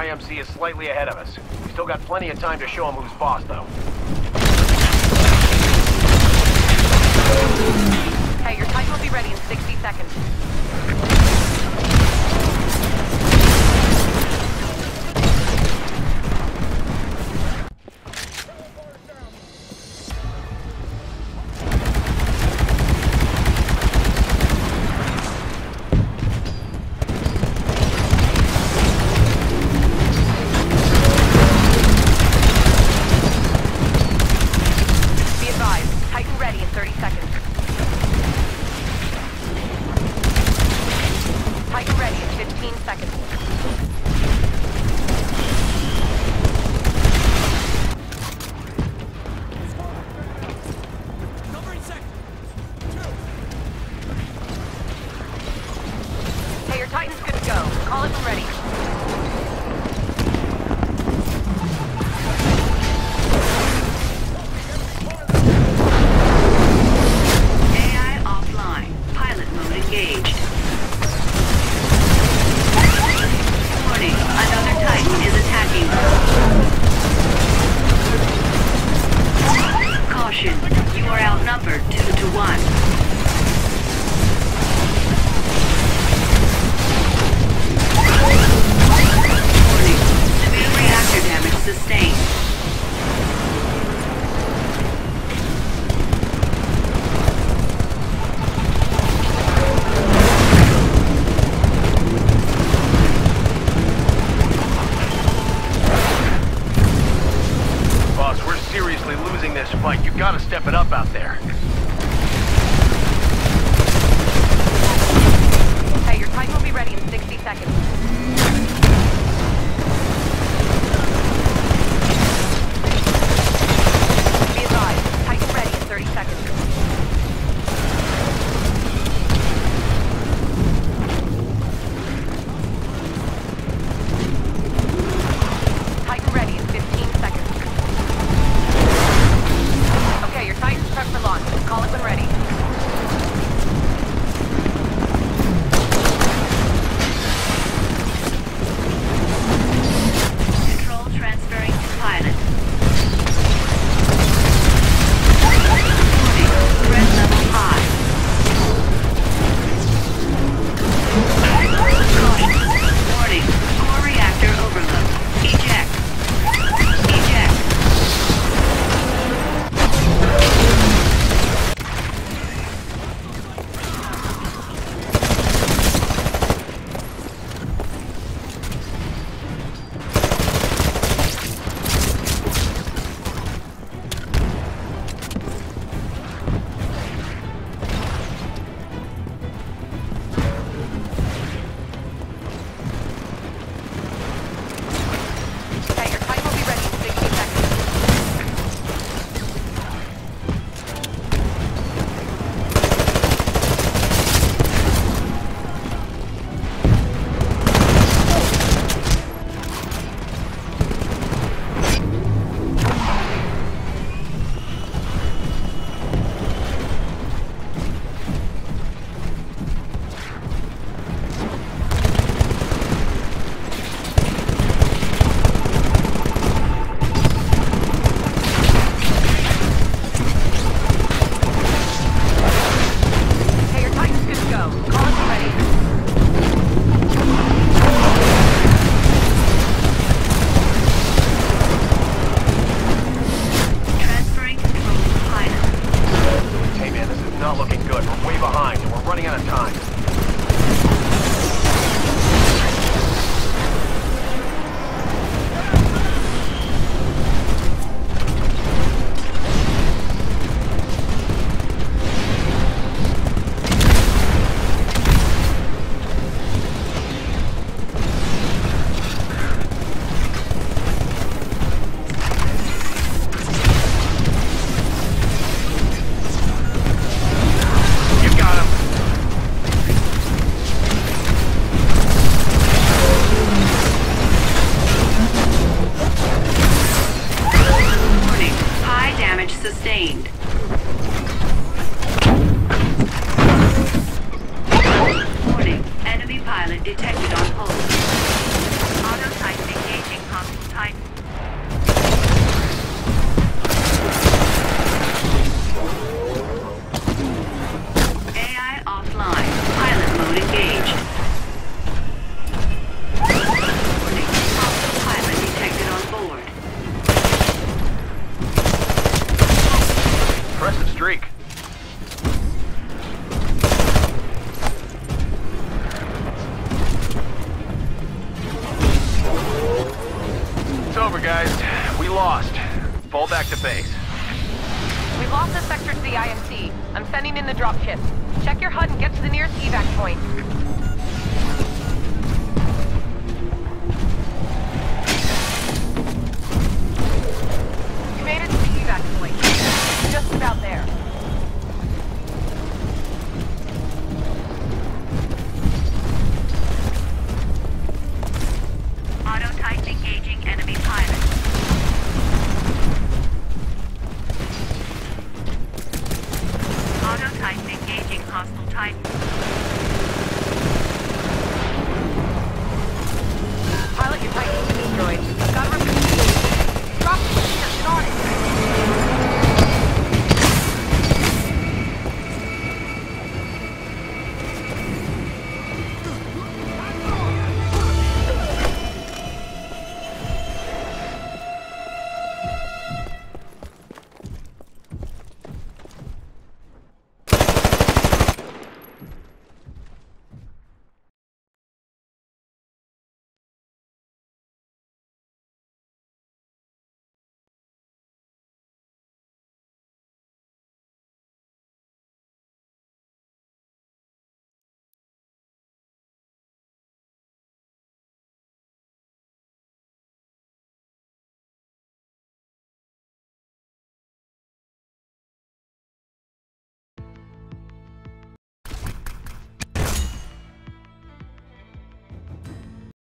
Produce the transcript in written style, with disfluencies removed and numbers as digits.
RAMC is slightly ahead of us. We still got plenty of time to show him who's boss, though. Hey, your Titan will be ready in 60 seconds. Titan's good to go. Call it when ready. AI offline. Pilot mode engaged. Warning, another Titan is attacking. Caution, you are outnumbered 2 to 1. Sustained. Boss, we're seriously losing this fight. You gotta step it up out there. Hey, your Titan will be ready in 60 seconds. Prep for launch. over, guys. We lost. Fall back to base. We've lost the sector to the IMC. I'm sending in the drop kits. Check your HUD and get to the nearest evac point.